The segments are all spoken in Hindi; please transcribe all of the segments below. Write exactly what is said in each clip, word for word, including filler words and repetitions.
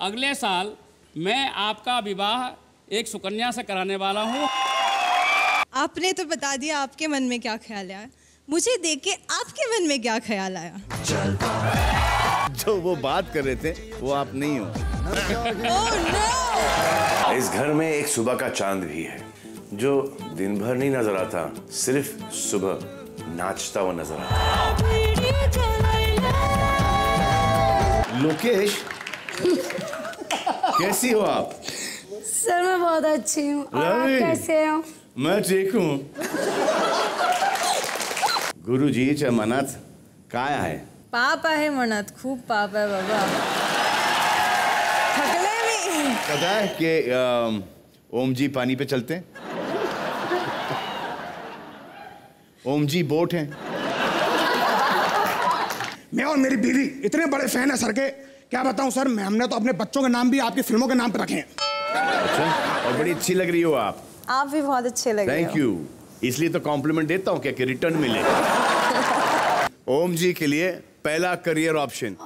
अगले साल मैं आपका विवाह एक सुकन्या से कराने वाला हूँ। आपने तो बता दिया आपके मन में क्या ख्याल आया, मुझे देख के आपके मन में क्या ख्याल आया? जो वो बात कर रहे थे वो आप नहीं हो। oh, no! इस घर में एक सुबह का चांद भी है जो दिन भर नहीं नजर आता, सिर्फ सुबह नाचता हुआ नजर आता। लोकेश, कैसी हो आप? सर मैं बहुत अच्छी हूँ, और आप कैसे हो? मैं ठीक हूँ। गुरुजी चे मनात काय आहे? पाप आहे मनात, खूप पाप आहे बाबा। थकले मी। पता है कि ओम जी पानी पे चलते हैं? ओम जी बोट हैं। मैं और मेरी बीवी इतने बड़े फैन है सर के, क्या बताऊं सर, मैं हमने तो अपने बच्चों के नाम भी आपकी फिल्मों के नाम पे रखे हैं। अच्छा, और बड़ी अच्छी लग रही हो आप। आप भी बहुत अच्छे लग रहे हो। थैंक यू, इसलिए तो कॉम्प्लीमेंट देता हूँ क्या कि रिटर्न मिले। ओम जी के लिए पहला करियर ऑप्शन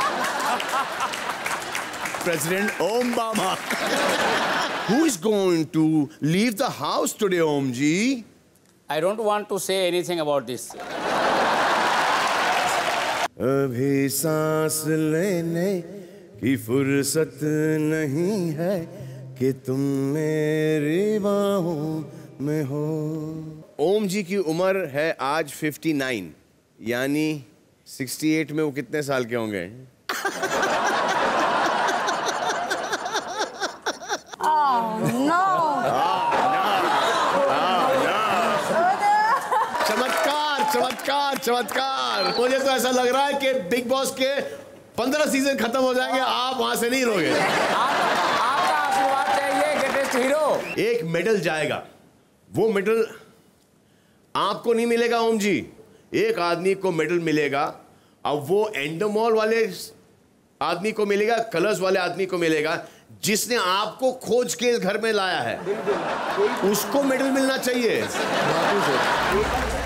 प्रेसिडेंट ओम बामा। Who is going to leave the house today, Om ji? I don't want to say anything about this. अभी सांस लेने की फुर्सत नहीं है कि तुम मेरी बाहों में हो। ओम जी की उम्र है आज उनसठ, यानी अड़सठ में वो कितने साल के होंगे? Oh, no. चमत्कार चमत्कार चमत्कार। मुझे तो ऐसा लग रहा है कि बिग बॉस के पंद्रह सीजन खत्म हो जाएंगे, आप वहां से नहीं रहोगे। आपका आशीर्वाद चाहिए ग्रेटेस्ट हीरो। एक मेडल जाएगा, वो मेडल आपको नहीं मिलेगा ओम जी, एक आदमी को मेडल मिलेगा। अब वो एंडोमॉल वाले आदमी को मिलेगा, कलर्स वाले आदमी को मिलेगा, जिसने आपको खोज के इस घर में लाया है, उसको मेडल मिलना चाहिए।